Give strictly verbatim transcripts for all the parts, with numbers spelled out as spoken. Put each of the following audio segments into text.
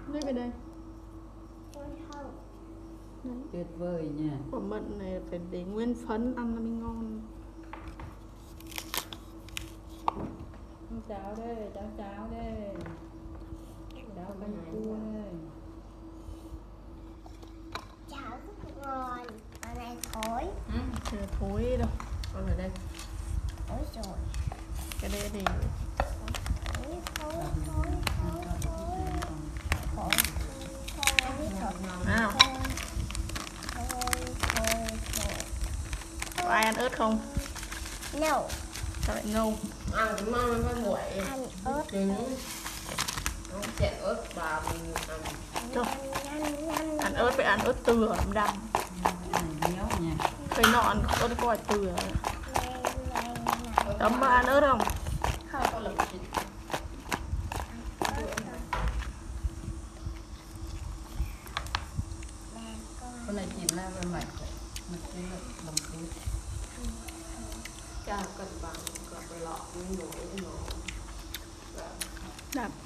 Lấy về đây. Đấy. Tuyệt vời nha. Quả mận này phải để nguyên phấn ăn nó mới ngon. Cháo đây, cháo cháo đây. Cháo bánh chua đây. Cháo rất ngon. Con này thối. Ừ, thối đâu. Con ở đây. Thối rồi. Cái đây thì Thối, thối, thối, thối, thối. Thối, thối, thối. nào. Thối, thối, thối. Có ai ăn ớt không? No. Sao lại ngâu? Ăn cũng ngon với nguội. Ăn ớt. Trứng. Nó chẹt ớt vào mình ăn. Thôi. Ăn ớt phải ăn ớt từ ở đậm đậm. Béo nha. Cây nọ ăn ớt có phải từ ở. Tấm mà ăn ớt không? Không. Có lực gì. Con này chìm ra với mạch. Mạch cái là đồng túi. Cha cân bằng gặp lọ với nguội với nó. Đậm.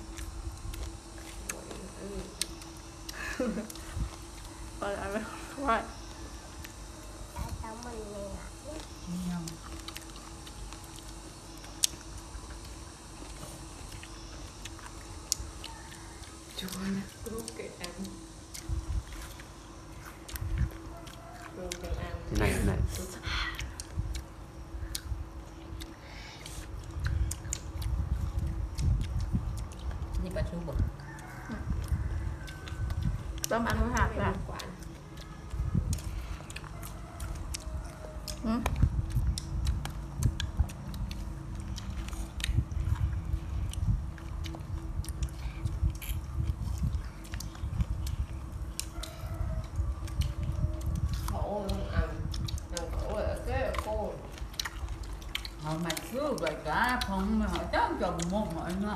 Rồi ăn rồi. Tao mình nè. Nhầm. Chua nha. Lúc kệ ăn. Lúc kệ ăn. Thế này thế này. Như bà chú bực. Tấm ăn với hạt là. Ừ. Khổ không ăn. Ăn khổ là cái là cô. Họ mạch cứ vậy cả không mà họ chắc chồng một mọi nữa.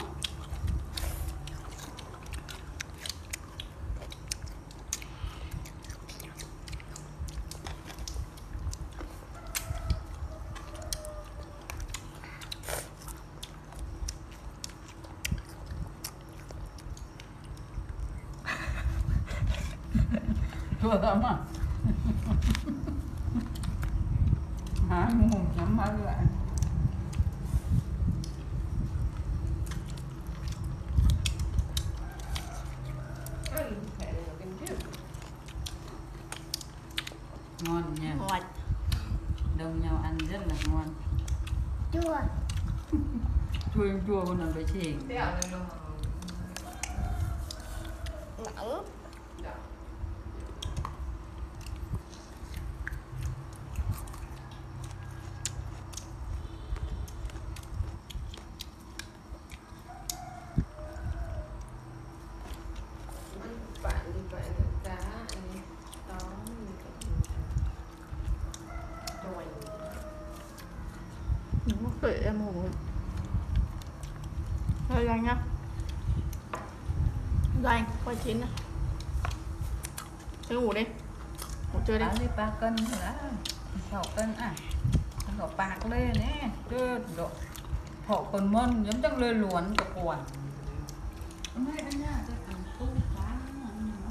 Chua lắm à? Hả? Mồm chấm hết lại. Ăn phải là cái chứ. Ngon nha. Ngọt. Đông nhau ăn rất là ngon. Chua. Chua chua con nào phải chỉ. Thế à nó Mỏng. bạn thì vậy là cá anh đó rồi Nó kệ em ngủ. Thôi Đăng nhá. Đăng, quay chín này. Đi ngủ đi. Ngủ chơi đi. Ăn đi ba cân rồi đó. Sáu cân à. Ăn đổ bạc lên nè. Chứ độ họ còn mơn giống chắc lên luồn cho quần. Hôm nay anh nha, tôi ăn tôm cá nữa.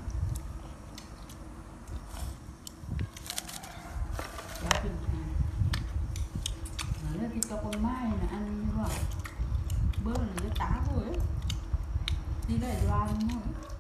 Quá kinh khủng. Nói khi cho con mai là ăn như vậy. Bữa là nó tá rồi ấy. Đi đây đoan thôi.